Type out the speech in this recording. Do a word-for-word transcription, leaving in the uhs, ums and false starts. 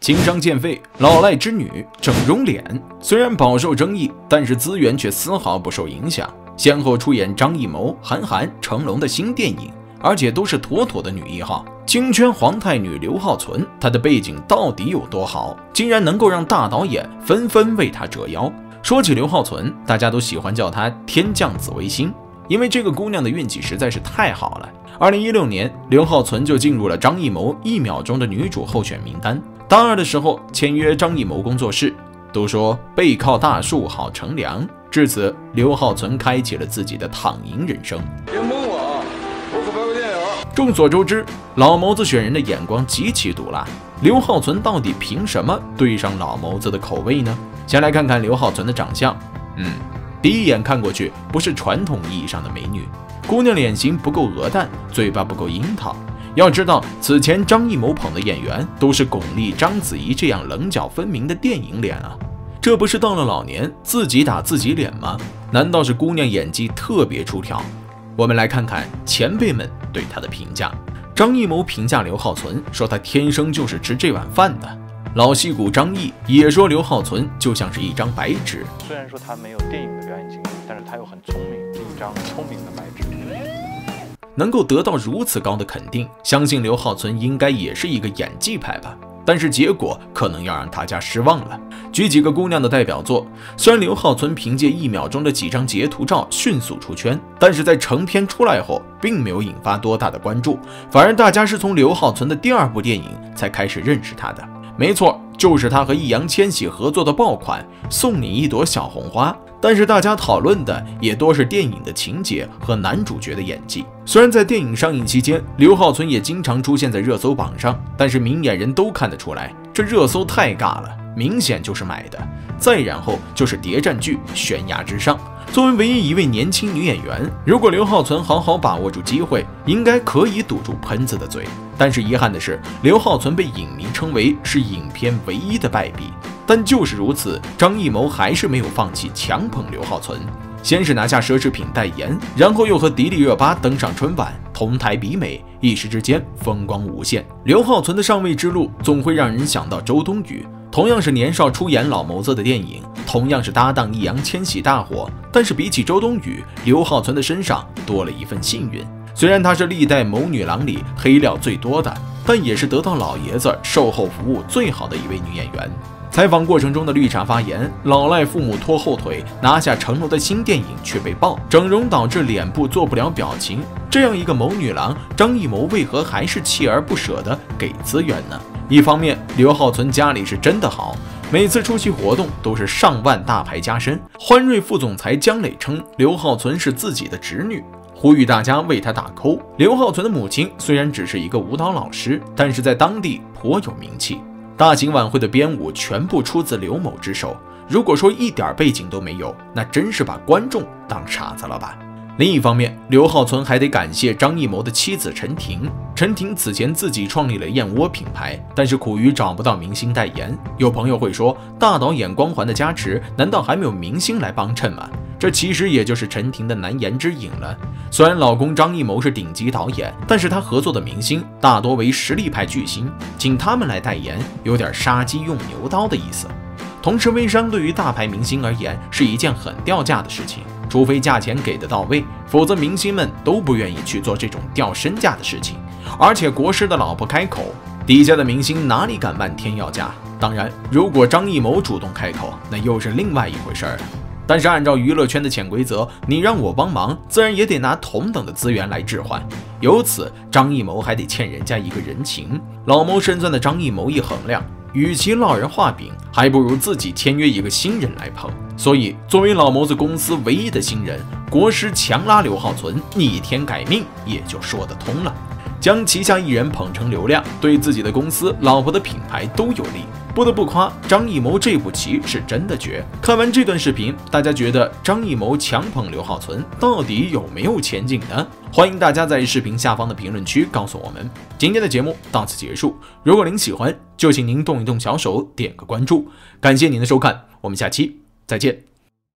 情商渐废，老赖之女整容脸，虽然饱受争议，但是资源却丝毫不受影响，先后出演张艺谋、韩寒、成龙的新电影，而且都是妥妥的女一号。京圈皇太女刘浩存，她的背景到底有多好，竟然能够让大导演纷纷为她折腰。说起刘浩存，大家都喜欢叫她天降紫微星，因为这个姑娘的运气实在是太好了。二零一六年，刘浩存就进入了张艺谋一秒钟的女主候选名单。大二的时候签约张艺谋工作室，都说背靠大树好乘凉，至此刘浩存开启了自己的躺赢人生。 别蒙我啊，我可拍过电影。 众所周知，老谋子选人的眼光极其毒辣，刘浩存到底凭什么对上老谋子的口味呢？先来看看刘浩存的长相，嗯，第一眼看过去不是传统意义上的美女，姑娘脸型不够鹅蛋，嘴巴不够樱桃。要知道，此前张艺谋捧的演员都是巩俐、章子怡这样棱角分明的电影脸啊，这不是到了老年自己打自己脸吗？难道是姑娘演技特别出挑？我们来看看前辈们对她的评价。张艺谋评价刘浩存说他天生就是吃这碗饭的，老戏骨张译也说刘浩存就像是一张白纸。 虽然说他没有电影的表演经验，但是他又很聪明，是一张聪明的白纸。 能够得到如此高的肯定，相信刘浩存应该也是一个演技派吧。但是结果可能要让大家失望了。举几个姑娘的代表作，虽然刘浩存凭借一秒钟的几张截图照迅速出圈，但是在成片出来后，并没有引发多大的关注，反而大家是从刘浩存的第二部电影才开始认识他的。没错，就是他和易烊千玺合作的爆款《送你一朵小红花》。但是大家讨论的也多是电影的情节和男主角的演技。虽然在电影上映期间，刘浩存也经常出现在热搜榜上，但是明眼人都看得出来，这热搜太尬了，明显就是买的。再然后就是谍战剧《悬崖之上》。作为唯一一位年轻女演员，如果刘浩存好好把握住机会，应该可以堵住喷子的嘴。但是遗憾的是，刘浩存被影迷称为是影片唯一的败笔。但就是如此，张艺谋还是没有放弃强捧刘浩存。先是拿下奢侈品代言，然后又和迪丽热巴登上春晚，同台比美，一时之间风光无限。刘浩存的上位之路总会让人想到周冬雨，同样是年少出演老谋子的电影，同样是搭档易烊千玺大火，但是比起周冬雨，刘浩存的身上多了一份幸运。虽然她是历代谋女郎里黑料最多的，但也是得到老爷子售后服务最好的一位女演员。采访过程中的绿茶发言，老赖父母拖后腿拿下成龙的新电影却被爆，整容导致脸部做不了表情，这样一个谋女郎，张艺谋为何还是锲而不舍地给资源呢？一方面，刘浩存家里是真的好，每次出席活动都是上万大牌加身。欢瑞副总裁姜磊称刘浩存是自己的侄女，呼吁大家为他打 call。刘浩存的母亲虽然只是一个舞蹈老师，但是在当地颇有名气。大型晚会的编舞全部出自刘某之手，如果说一点背景都没有，那真是把观众当傻子了吧。另一方面，刘浩存还得感谢张艺谋的妻子陈婷。陈婷此前自己创立了燕窝品牌，但是苦于找不到明星代言。有朋友会说，大导演光环的加持，难道还没有明星来帮衬吗？这其实也就是陈婷的难言之隐了。虽然老公张艺谋是顶级导演，但是他合作的明星大多为实力派巨星，请他们来代言，有点杀鸡用牛刀的意思。同时，微商对于大牌明星而言是一件很掉价的事情，除非价钱给得到位，否则明星们都不愿意去做这种掉身价的事情。而且国师的老婆开口，底下的明星哪里敢漫天要价？当然，如果张艺谋主动开口，那又是另外一回事了。但是按照娱乐圈的潜规则，你让我帮忙，自然也得拿同等的资源来置换。由此，张艺谋还得欠人家一个人情。老谋深算的张艺谋一衡量，与其落人画饼，还不如自己签约一个新人来捧。所以，作为老谋子公司唯一的新人，国师强拉刘浩存，逆天改命也就说得通了。将旗下艺人捧成流量，对自己的公司、老婆的品牌都有利。不得不夸，张艺谋这步棋是真的绝。看完这段视频，大家觉得张艺谋强捧刘浩存到底有没有前景呢？欢迎大家在视频下方的评论区告诉我们。今天的节目到此结束，如果您喜欢，就请您动一动小手，点个关注。感谢您的收看，我们下期再见。